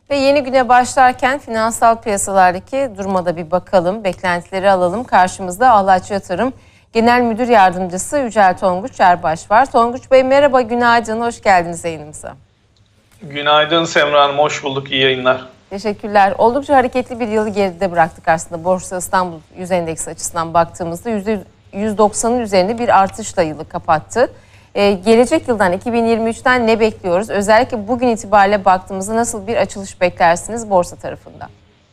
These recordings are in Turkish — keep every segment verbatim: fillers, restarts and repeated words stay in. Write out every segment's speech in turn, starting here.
Ve yeni güne başlarken finansal piyasalardaki duruma da bir bakalım, beklentileri alalım. Karşımızda Ahlatçı Yatırım Genel Müdür Yardımcısı Yücel Tonguç Erbaş var. Tonguç Bey merhaba, günaydın, hoş geldiniz yayınımıza. Günaydın Semra Hanım, hoş bulduk, iyi yayınlar. Teşekkürler. Oldukça hareketli bir yılı geride bıraktık aslında. Borsa İstanbul yüz endeksi açısından baktığımızda yüz doksanın üzerinde bir artışla yılı kapattı. Ee, gelecek yıldan iki bin yirmi üçten ne bekliyoruz? Özellikle bugün itibariyle baktığımızda nasıl bir açılış beklersiniz borsa tarafında?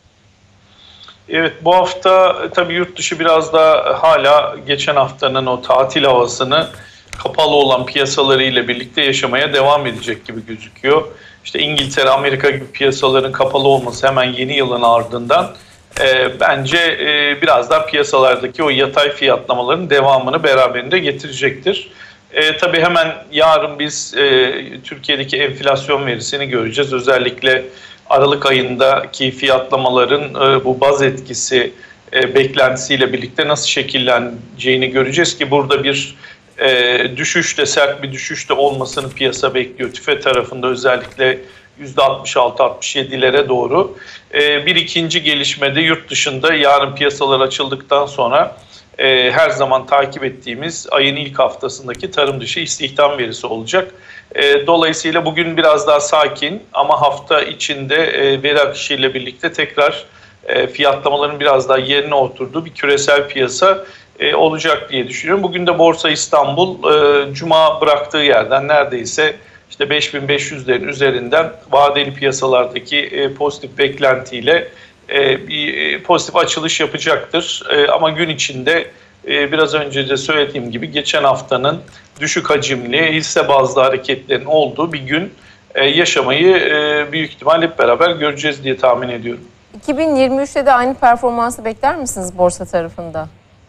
Evet, bu hafta tabii yurt dışı biraz da hala geçen haftanın o tatil havasını kapalı olan piyasalarıyla birlikte yaşamaya devam edecek gibi gözüküyor. İşte İngiltere, Amerika gibi piyasaların kapalı olması hemen yeni yılın ardından e, bence e, biraz daha piyasalardaki o yatay fiyatlamaların devamını beraberinde getirecektir. E, tabii hemen yarın biz e, Türkiye'deki enflasyon verisini göreceğiz. Özellikle Aralık ayındaki fiyatlamaların e, bu baz etkisi e, beklentisiyle birlikte nasıl şekilleneceğini göreceğiz ki burada bir e, düşüş de sert bir düşüş de olmasını piyasa bekliyor. TÜFE tarafında özellikle yüzde altmış altı altmış yedilere doğru. E, bir ikinci gelişmede yurt dışında yarın piyasalar açıldıktan sonra e, her zaman takip ettiğimiz ayın ilk haftasındaki tarım dışı istihdam verisi olacak. E, dolayısıyla bugün biraz daha sakin ama hafta içinde e, veri akışıyla birlikte tekrar e, fiyatlamaların biraz daha yerine oturduğu bir küresel piyasa e, olacak diye düşünüyorum. Bugün de Borsa İstanbul e, Cuma bıraktığı yerden neredeyse işte beş bin beş yüzlerin üzerinden vadeli piyasalardaki e, pozitif beklentiyle e, bir pozitif açılış yapacaktır. E, ama gün içinde e, biraz önce de söylediğim gibi geçen haftanın düşük hacimli hisse bazlı hareketlerin olduğu bir gün e, yaşamayı e, büyük ihtimal hep beraber göreceğiz diye tahmin ediyorum. iki bin yirmi üçte de aynı performansı bekler misiniz borsa tarafında?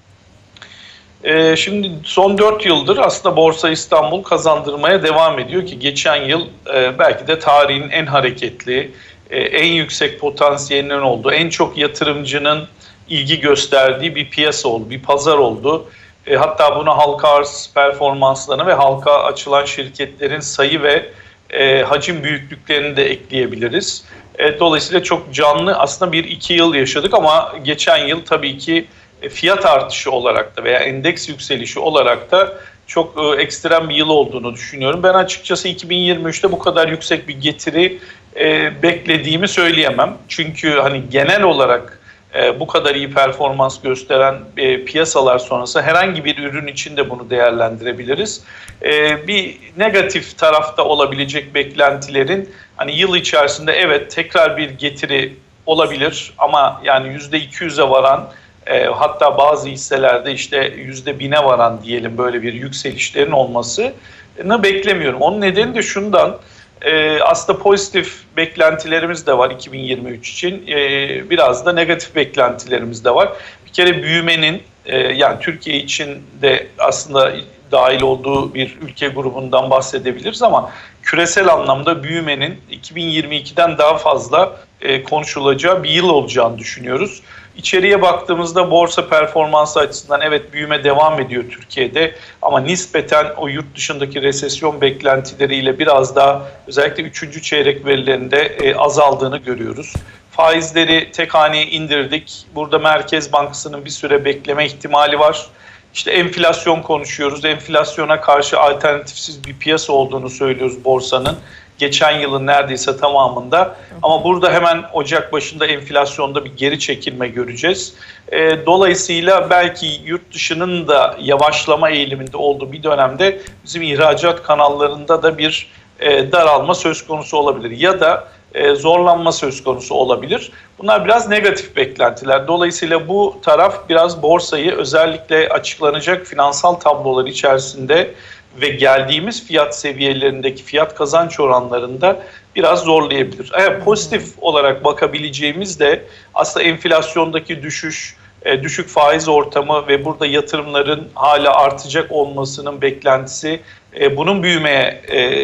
E, şimdi son dört yıldır aslında Borsa İstanbul kazandırmaya devam ediyor ki geçen yıl e, belki de tarihin en hareketli, e, en yüksek potansiyelinin olduğu, en çok yatırımcının ilgi gösterdiği bir piyasa oldu, bir pazar oldu. E, hatta buna halka arz performanslarını ve halka açılan şirketlerin sayı ve e, hacim büyüklüklerini de ekleyebiliriz. E, dolayısıyla çok canlı aslında bir iki yıl yaşadık ama geçen yıl tabii ki e, fiyat artışı olarak da veya endeks yükselişi olarak da çok e, ekstrem bir yıl olduğunu düşünüyorum. Ben açıkçası iki bin yirmi üçte bu kadar yüksek bir getiri e, beklediğimi söyleyemem. Çünkü hani genel olarak bu kadar iyi performans gösteren e, piyasalar sonrası herhangi bir ürün için de bunu değerlendirebiliriz. E, bir negatif tarafta olabilecek beklentilerin hani yıl içerisinde evet tekrar bir getiri olabilir ama yani yüzde iki yüze varan e, hatta bazı hisselerde işte yüzde bine varan diyelim böyle bir yükselişlerin olmasını beklemiyorum. Onun nedeni de şundan. Ee, aslında pozitif beklentilerimiz de var iki bin yirmi üç için. Ee, biraz da negatif beklentilerimiz de var. Bir kere büyümenin e, yani Türkiye için de aslında dahil olduğu bir ülke grubundan bahsedebiliriz ama küresel anlamda büyümenin iki bin yirmi ikiden daha fazla e, konuşulacağı bir yıl olacağını düşünüyoruz. İçeriye baktığımızda borsa performansı açısından evet büyüme devam ediyor Türkiye'de ama nispeten o yurt dışındaki resesyon beklentileriyle biraz daha özellikle üçüncü çeyrek verilerinde e, azaldığını görüyoruz. Faizleri tek haneye indirdik. Burada Merkez Bankası'nın bir süre bekleme ihtimali var. İşte enflasyon konuşuyoruz. Enflasyona karşı alternatifsiz bir piyasa olduğunu söylüyoruz borsanın. Geçen yılın neredeyse tamamında. Ama burada hemen Ocak başında enflasyonda bir geri çekilme göreceğiz. E, dolayısıyla belki yurt dışının da yavaşlama eğiliminde olduğu bir dönemde bizim ihracat kanallarında da bir e, daralma söz konusu olabilir. Ya da e, zorlanma söz konusu olabilir. Bunlar biraz negatif beklentiler. Dolayısıyla bu taraf biraz borsayı özellikle açıklanacak finansal tablolar içerisinde ve geldiğimiz fiyat seviyelerindeki fiyat kazanç oranlarında biraz zorlayabilir. Eğer pozitif olarak bakabileceğimiz de aslında enflasyondaki düşüş, düşük faiz ortamı ve burada yatırımların hala artacak olmasının beklentisi bunun büyümeye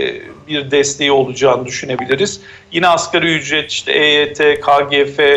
bir desteği olacağını düşünebiliriz. Yine asgari ücret, işte E Y T, K G F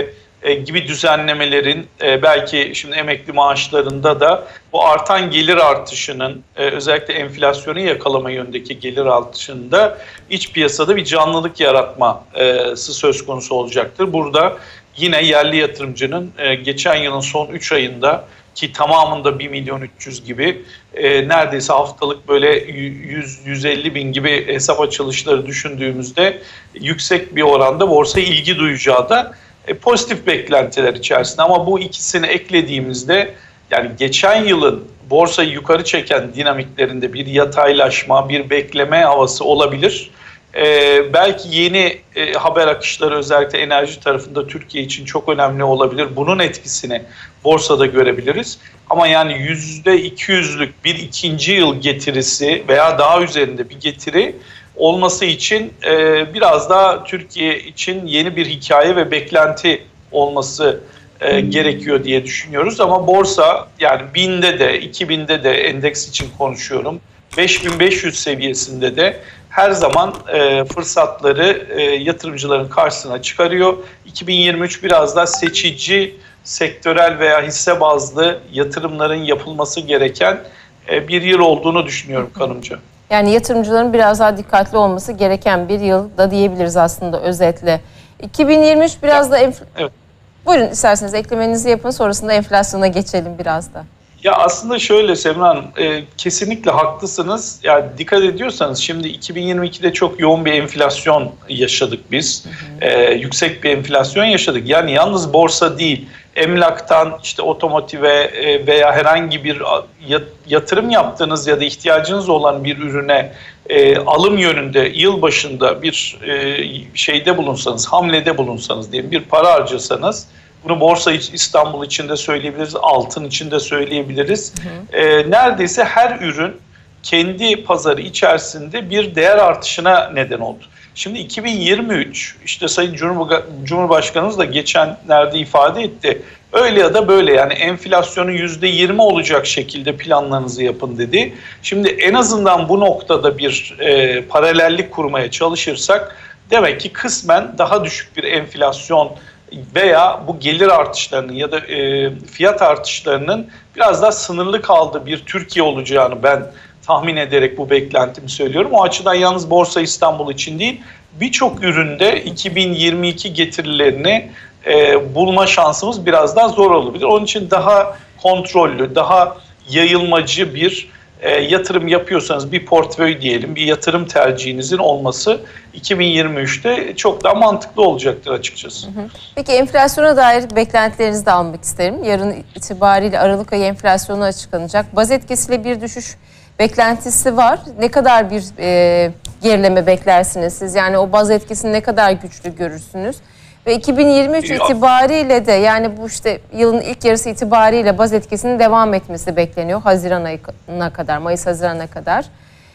e, gibi düzenlemelerin e, belki şimdi emekli maaşlarında da bu artan gelir artışının e, özellikle enflasyonu yakalama yönündeki gelir artışında iç piyasada bir canlılık yaratması söz konusu olacaktır. Burada yine yerli yatırımcının e, geçen yılın son üç ayında ki tamamında bir milyon üç yüz gibi e, neredeyse haftalık böyle yüz yüz elli bin gibi hesap açılışları düşündüğümüzde yüksek bir oranda borsaya ilgi duyacağı da e, pozitif beklentiler içerisinde. Ama bu ikisini eklediğimizde yani geçen yılın borsayı yukarı çeken dinamiklerinde bir yataylaşma, bir bekleme havası olabilir. Ee, belki yeni e, haber akışları özellikle enerji tarafında Türkiye için çok önemli olabilir. Bunun etkisini borsada görebiliriz. Ama yani yüzde iki yüzlük bir ikinci yıl getirisi veya daha üzerinde bir getiri olması için e, biraz daha Türkiye için yeni bir hikaye ve beklenti olması e, gerekiyor diye düşünüyoruz. Ama borsa yani binde de iki binde de endeks için konuşuyorum. beş bin beş yüz seviyesinde de her zaman e, fırsatları e, yatırımcıların karşısına çıkarıyor. iki bin yirmi üç biraz daha seçici, sektörel veya hisse bazlı yatırımların yapılması gereken e, bir yıl olduğunu düşünüyorum kanımca. Yani yatırımcıların biraz daha dikkatli olması gereken bir yıl da diyebiliriz aslında özetle. iki bin yirmi üç biraz da... Enf- evet. Buyurun isterseniz eklemenizi yapın, sonrasında enflasyona geçelim biraz da. Ya aslında şöyle Semra Hanım, e, kesinlikle haklısınız. Yani dikkat ediyorsanız şimdi iki bin yirmi ikide çok yoğun bir enflasyon yaşadık biz. Hı hı. E, yüksek bir enflasyon yaşadık. Yani yalnız borsa değil, emlaktan işte otomotive e, veya herhangi bir yatırım yaptığınız ya da ihtiyacınız olan bir ürüne e, alım yönünde yıl başında bir e, şeyde bulunsanız, hamlede bulunsanız diyelim, bir para harcasanız, bunu Borsa İstanbul için de söyleyebiliriz, altın için de söyleyebiliriz. Hı hı. E, neredeyse her ürün kendi pazarı içerisinde bir değer artışına neden oldu. Şimdi iki bin yirmi üç, işte Sayın Cumhurbaşkanımız da geçenlerde ifade etti. Öyle ya da böyle, yani enflasyonu yüzde yirmi olacak şekilde planlarınızı yapın dedi. Şimdi en azından bu noktada bir e, paralellik kurmaya çalışırsak demek ki kısmen daha düşük bir enflasyon veya bu gelir artışlarının ya da e, fiyat artışlarının biraz daha sınırlı kaldığı bir Türkiye olacağını ben tahmin ederek bu beklentimi söylüyorum. O açıdan yalnız Borsa İstanbul için değil, birçok üründe iki bin yirmi iki getirilerini e, bulma şansımız biraz daha zor olabilir. Onun için daha kontrollü, daha yayılmacı bir e, yatırım yapıyorsanız, bir portföy diyelim, bir yatırım tercihinizin olması iki bin yirmi üçte çok daha mantıklı olacaktır açıkçası. Hı hı. Peki enflasyona dair beklentilerinizi de almak isterim. Yarın itibariyle Aralık ayı enflasyonu açıklanacak. Baz etkisiyle bir düşüş beklentisi var. Ne kadar bir e, gerileme beklersiniz siz? Yani o baz etkisini ne kadar güçlü görürsünüz? Ve iki bin yirmi üç itibariyle de, yani bu işte yılın ilk yarısı itibariyle baz etkisinin devam etmesi bekleniyor. Haziran ayına kadar, Mayıs-Haziran'a kadar.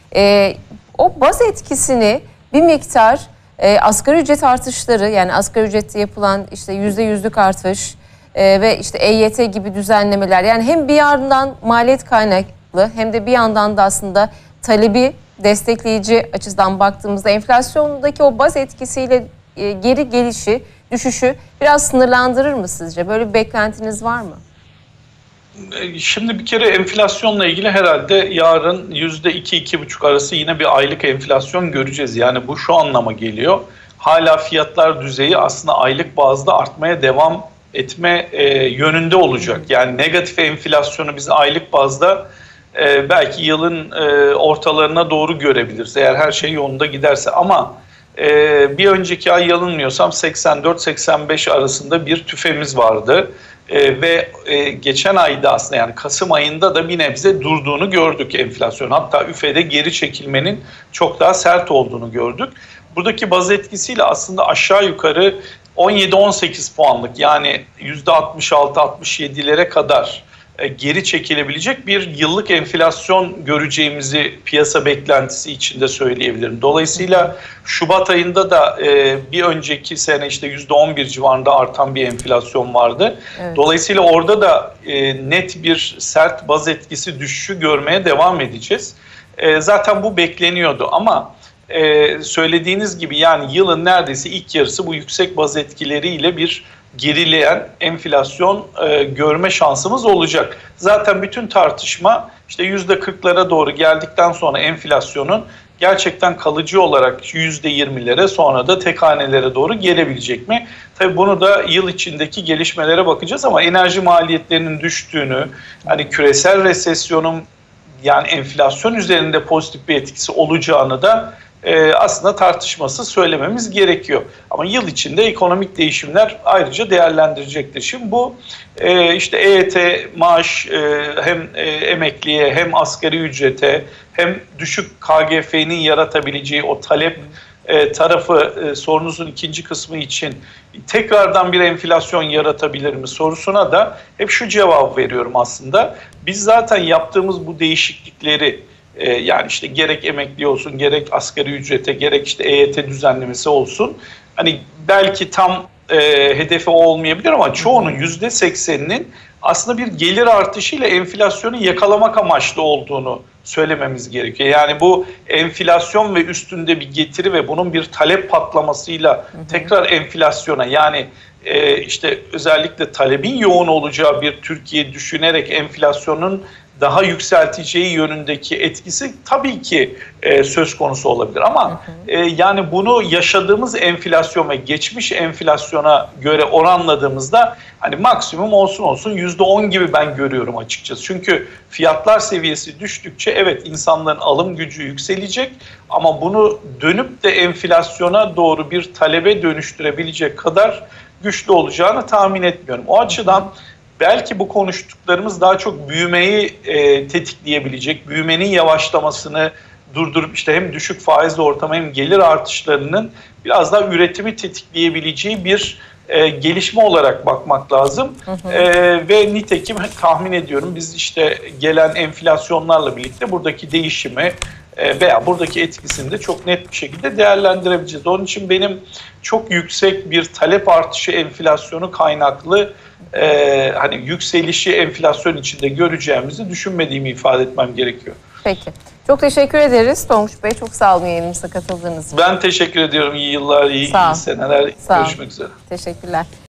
E, o baz etkisini bir miktar e, asgari ücret artışları, yani asgari ücrette yapılan işte yüzde yüzlük artış e, ve işte E Y T gibi düzenlemeler, yani hem bir yandan maliyet kaynaklı hem de bir yandan da aslında talebi destekleyici açıdan baktığımızda enflasyondaki o baz etkisiyle e, geri gelişi, düşüşü biraz sınırlandırır mı sizce? Böyle bir beklentiniz var mı? Şimdi bir kere enflasyonla ilgili herhalde yarın yüzde iki iki buçuk arası yine bir aylık enflasyon göreceğiz. Yani bu şu anlama geliyor. Hala fiyatlar düzeyi aslında aylık bazda artmaya devam etme e, yönünde olacak. Yani negatif enflasyonu biz aylık bazda e, belki yılın e, ortalarına doğru görebiliriz. Eğer her şey yolunda giderse, ama e, bir önceki ay yanılmıyorsam seksen dört seksen beş arasında bir tüfemiz vardı. Ee, ve e, geçen ayda aslında, yani Kasım ayında da bir nebze durduğunu gördük enflasyon. Hatta üfede geri çekilmenin çok daha sert olduğunu gördük. Buradaki baz etkisiyle aslında aşağı yukarı on yedi on sekiz puanlık, yani yüzde altmış altı altmış yedilere kadar e, geri çekilebilecek bir yıllık enflasyon göreceğimizi piyasa beklentisi içinde söyleyebilirim. Dolayısıyla Şubat ayında da e, bir önceki sene işte yüzde on bir civarında artan bir enflasyon vardı. Evet. Dolayısıyla orada da e, net bir sert baz etkisi düşüşü görmeye devam edeceğiz. E, zaten bu bekleniyordu, ama e, söylediğiniz gibi yani yılın neredeyse ilk yarısı bu yüksek baz etkileriyle bir gerileyen enflasyon e, görme şansımız olacak. Zaten bütün tartışma işte yüzde kırklara doğru geldikten sonra enflasyonun gerçekten kalıcı olarak yüzde yirmilere sonra da tek hanelere doğru gelebilecek mi? Tabii bunu da yıl içindeki gelişmelere bakacağız ama enerji maliyetlerinin düştüğünü, hani küresel resesyonun yani enflasyon üzerinde pozitif bir etkisi olacağını da e, aslında tartışmasız söylememiz gerekiyor. Ama yıl içinde ekonomik değişimler ayrıca değerlendirecektir. Şimdi bu e, işte E Y T maaş e, hem e, emekliye hem asgari ücrete hem düşük K G F'nin yaratabileceği o talep e, tarafı e, sorunuzun ikinci kısmı için tekrardan bir enflasyon yaratabilir mi sorusuna da hep şu cevap veriyorum aslında. Biz zaten yaptığımız bu değişiklikleri e, yani işte gerek emekli olsun gerek asgari ücrete gerek işte E Y T düzenlemesi olsun hani belki tam e, hedefi olmayabilir ama çoğunun yüzde sekseninin aslında bir gelir artışıyla enflasyonu yakalamak amaçlı olduğunu söylememiz gerekiyor. Yani bu enflasyon ve üstünde bir getiri ve bunun bir talep patlamasıyla hı hı. tekrar enflasyona yani e, işte özellikle talebin yoğun olacağı bir Türkiye düşünerek enflasyonun daha yükselteceği yönündeki etkisi tabii ki e, söz konusu olabilir. Ama hı hı. E, yani bunu yaşadığımız enflasyon ve geçmiş enflasyona göre oranladığımızda hani maksimum olsun olsun yüzde on gibi ben görüyorum açıkçası. Çünkü fiyatlar seviyesi düştükçe evet insanların alım gücü yükselecek ama bunu dönüp de enflasyona doğru bir talebe dönüştürebilecek kadar güçlü olacağını tahmin etmiyorum. O açıdan belki bu konuştuklarımız daha çok büyümeyi e, tetikleyebilecek, büyümenin yavaşlamasını durdurup işte hem düşük faizli ortama hem gelir artışlarının biraz daha üretimi tetikleyebileceği bir e, gelişme olarak bakmak lazım. Hı hı. E, ve nitekim tahmin ediyorum biz işte gelen enflasyonlarla birlikte buradaki değişimi e, veya buradaki etkisini de çok net bir şekilde değerlendirebileceğiz. Onun için benim çok yüksek bir talep artışı enflasyonu kaynaklı Ee, hani yükselişi enflasyon içinde göreceğimizi düşünmediğimi ifade etmem gerekiyor. Peki. Çok teşekkür ederiz Tonguç Bey. Çok sağ olun yayınımıza katıldığınız için. Ben teşekkür ediyorum. İyi yıllar, iyi, iyi seneler. Sağ Görüşmek üzere. Teşekkürler.